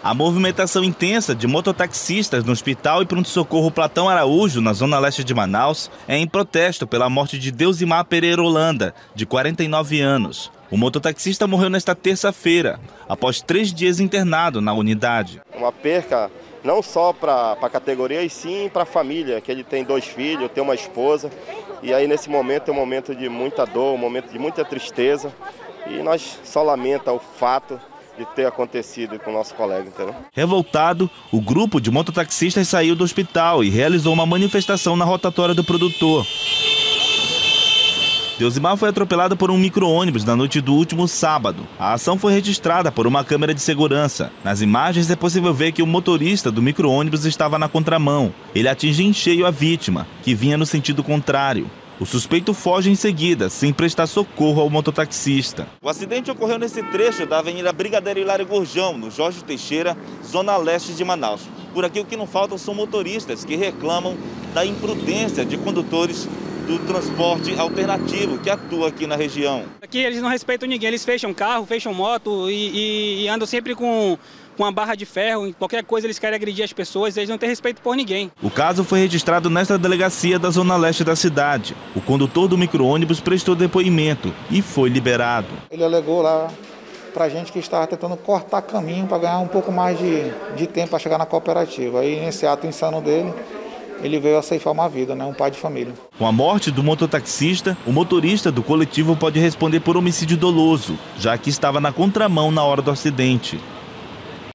A movimentação intensa de mototaxistas no Hospital e Pronto-Socorro Platão Araújo, na zona leste de Manaus, é em protesto pela morte de Deusimar Pereira Holanda, de 49 anos. O mototaxista morreu nesta terça-feira, após 3 dias internado na unidade. Uma perca não só para a categoria, e sim para a família, que ele tem 2 filhos, tem uma esposa. E aí nesse momento é um momento de muita dor, um momento de muita tristeza. E nós só lamenta o fato de ter acontecido com o nosso colega, entendeu? Revoltado, o grupo de mototaxistas saiu do hospital e realizou uma manifestação na rotatória do produtor. Deusimar foi atropelado por um micro-ônibus na noite do último sábado. A ação foi registrada por uma câmera de segurança. Nas imagens é possível ver que o motorista do micro-ônibus estava na contramão. Ele atinge em cheio a vítima, que vinha no sentido contrário. O suspeito foge em seguida, sem prestar socorro ao mototaxista. O acidente ocorreu nesse trecho da Avenida Brigadeiro Hilário Gurjão, no Jorge Teixeira, zona leste de Manaus. Por aqui o que não faltam são motoristas que reclamam da imprudência de condutores do transporte alternativo que atua aqui na região. Aqui eles não respeitam ninguém, eles fecham carro, fecham moto e andam sempre com uma barra de ferro, qualquer coisa eles querem agredir as pessoas, eles não têm respeito por ninguém. O caso foi registrado nesta delegacia da zona leste da cidade. O condutor do micro-ônibus prestou depoimento e foi liberado. Ele alegou lá pra gente que estava tentando cortar caminho para ganhar um pouco mais de tempo para chegar na cooperativa. Aí nesse ato insano dele, ele veio a ceifar uma vida, né? Um pai de família. Com a morte do mototaxista, o motorista do coletivo pode responder por homicídio doloso, já que estava na contramão na hora do acidente.